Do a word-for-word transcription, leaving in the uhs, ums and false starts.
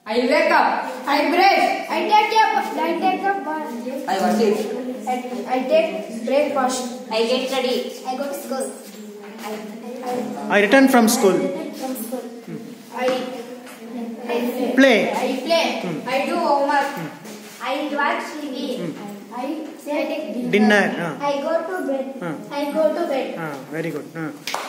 I wake up. I brush. I take a I take a bath. I wash it. I, I take breakfast. I get ready. I go to school. I I, I return from school. I from school. I I Play. I play. I do homework. I watch T V. I say I take Dinner. Ah. I go to bed. Ah. I go to bed. Ah, very good. Ah.